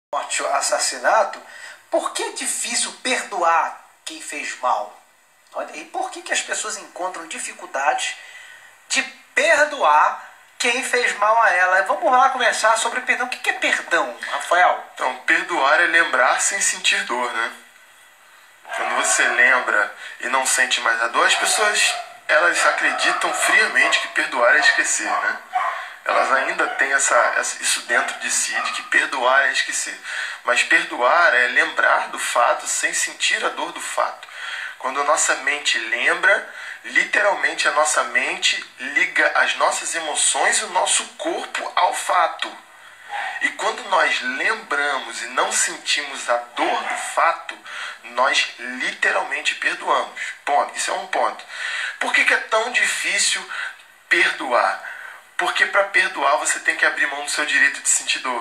morte ou assassinato, por que é difícil perdoar quem fez mal? Olha aí, por que as pessoas encontram dificuldade de perdoar quem fez mal a ela? Vamos lá conversar sobre perdão. O que é perdão, Rafael? Então, perdoar é lembrar sem sentir dor, né? Quando você lembra e não sente mais a dor, as pessoas, elas acreditam friamente que perdoar é esquecer, né? Elas ainda têm isso dentro de si, de que perdoar é esquecer. Mas perdoar é lembrar do fato sem sentir a dor do fato. Quando a nossa mente lembra, literalmente a nossa mente liga as nossas emoções e o nosso corpo ao fato. E quando nós lembramos e não sentimos a dor do fato, nós literalmente perdoamos. Ponto. Isso é um ponto. Por que é tão difícil perdoar? Porque para perdoar você tem que abrir mão do seu direito de sentir dor.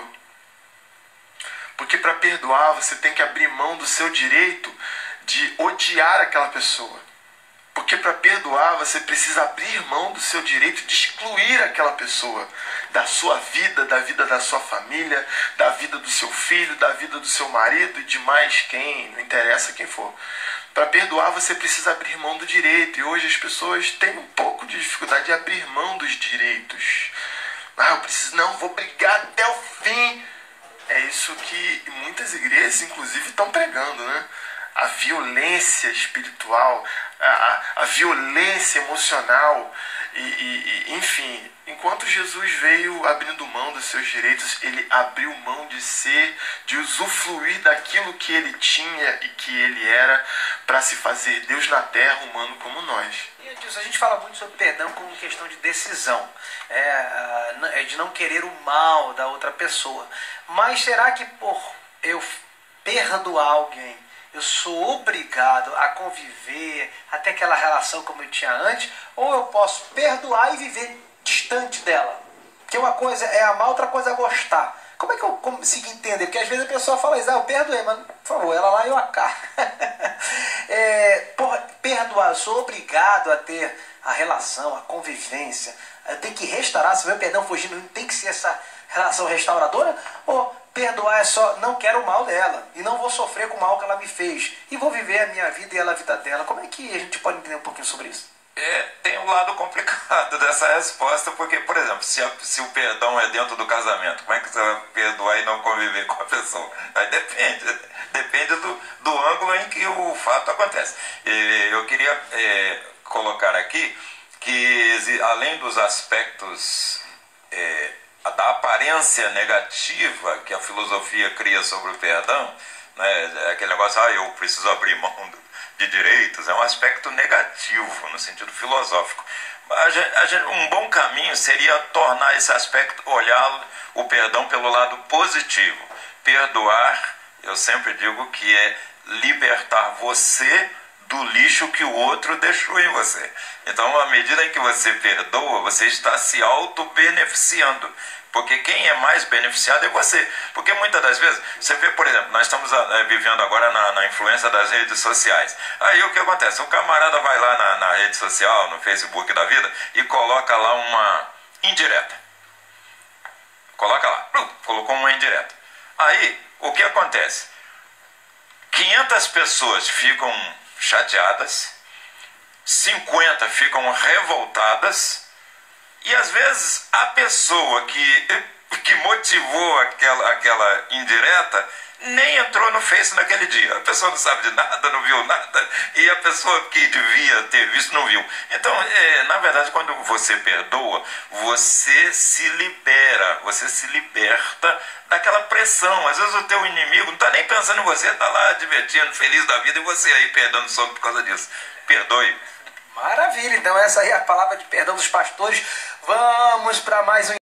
Porque para perdoar você tem que abrir mão do seu direito de odiar aquela pessoa. Porque para perdoar você precisa abrir mão do seu direito de excluir aquela pessoa da sua vida, da vida da sua família, da vida do seu filho, da vida do seu marido e de mais quem, não interessa quem for. Para perdoar você precisa abrir mão do direito. E hoje as pessoas têm um pouco de dificuldade de abrir mão dos direitos. Eu preciso, não, vou brigar até o fim. É isso que muitas igrejas, inclusive, estão pregando, né? A violência espiritual, a violência emocional, enfim, enquanto Jesus veio abrindo mão dos seus direitos, ele abriu mão de ser, de usufruir daquilo que ele tinha e que ele era, para se fazer Deus na terra, humano como nós. E Edilson, a gente fala muito sobre perdão como questão de decisão, de não querer o mal da outra pessoa. Mas será que por eu perdoar alguém, eu sou obrigado a conviver até aquela relação como eu tinha antes, ou eu posso perdoar e viver distante dela? Porque uma coisa é amar, outra coisa é gostar. Como é que eu consigo entender? Porque às vezes a pessoa fala isso, eu perdoei, mas por favor, ela lá e eu cá. Perdoar, eu sou obrigado a ter a relação, a convivência, eu tenho que restaurar, se o meu perdão for genuíno, tem que ser essa relação restauradora? Ou perdoar é só, não quero o mal dela e não vou sofrer com o mal que ela me fez e vou viver a minha vida e ela a vida dela? Como é que a gente pode entender um pouquinho sobre isso? Tem um lado complicado dessa resposta, porque, por exemplo, se o perdão é dentro do casamento, como é que você vai perdoar e não conviver com a pessoa? Aí depende do ângulo em que o fato acontece. Eu queria colocar aqui que, além dos aspectos da aparência negativa que a filosofia cria sobre o perdão, né, aquele negócio, eu preciso abrir mão de direitos, é um aspecto negativo no sentido filosófico. Um bom caminho seria tornar esse aspecto, olhar o perdão pelo lado positivo. Perdoar, eu sempre digo que é libertar você do lixo que o outro deixou em você. Então, à medida em que você perdoa, você está se auto-beneficiando. Porque quem é mais beneficiado é você. Porque muitas das vezes, você vê, por exemplo, nós estamos vivendo agora na influência das redes sociais. Aí o que acontece? O camarada vai lá na rede social, no Facebook da vida, e coloca lá uma indireta. Coloca lá, colocou uma indireta. Aí, o que acontece? 500 pessoas ficam chateadas, 50 ficam revoltadas, e às vezes a pessoa que motivou aquela indireta nem entrou no Face naquele dia. A pessoa não sabe de nada, não viu nada, e a pessoa que devia ter visto não viu. Então, na verdade, quando você perdoa, você se libera, você se liberta daquela pressão. Às vezes o teu inimigo não está nem pensando em você, está lá divertindo, feliz da vida, e você aí perdendo sono por causa disso. Perdoe. Maravilha, então essa aí é a palavra de perdão dos pastores. Vamos para mais um